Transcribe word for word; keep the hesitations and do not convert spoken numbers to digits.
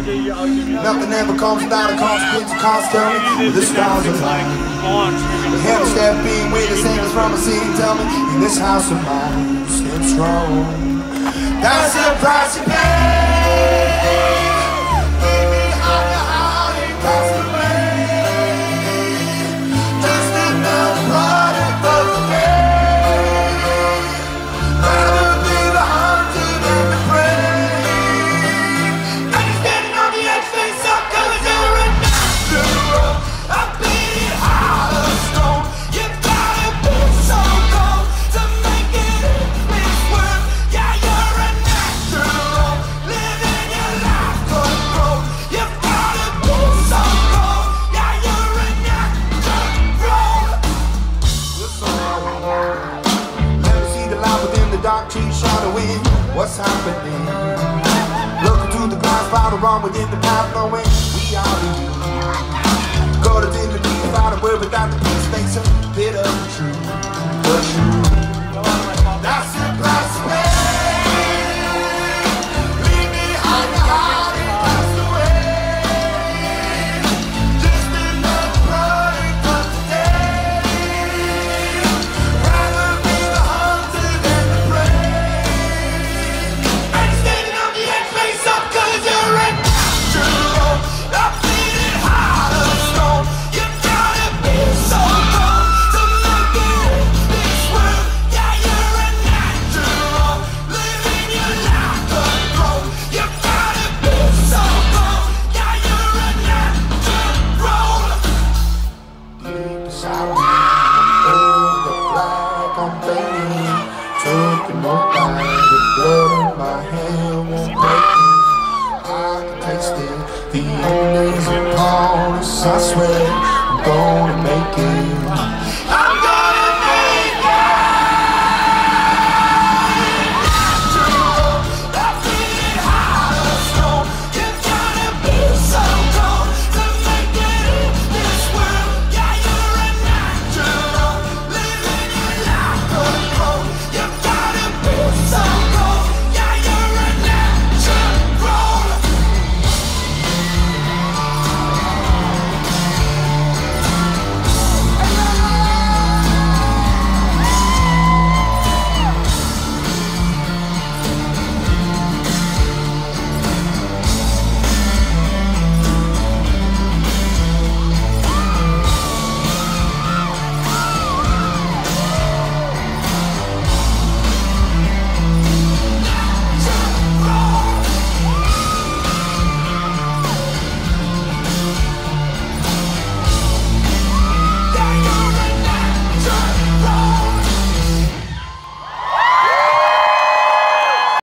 Nothing ever comes without a consequence, constantly. The stars are aligned. The heavens that being with us, angels from a sea. Tell me, in this house of mine, stand strong. That's the price you pay. Leave me on your heart and pass away. Just another product of the day. Rather be the hunted than the prey. And you're standing on the edge, face up, cause you're a natural. I bleed out of stone. You've gotta be so cold to make it in this world. Yeah, you're a natural. Living your life control. You've gotta be so cold. Yeah, you're a natural. Let me see the light within the dark trees shadowing. What's happening? Looking through the glass, far wrong within the path, knowing we are the youth. Got it in the deep, without a word, without the peace, makes a bit of the truth. The truth. That's the price to pay. Leave me on your heart and pass away. Just another product of the day. Rather be the hunted than the prey. And you're standing on the edge, face up, cause you're a natural. I'm bleeding out of stone. You've gotta be so cold to make it in this world. Yeah, you're a natural. Living your life control. You've gotta be so cold. Yeah, you're a natural. Deep inside me, oh, the black I'm fading. Took no time, the blood in my hand won't break me. I can taste it, the end is upon us. I swear I'm gonna make it.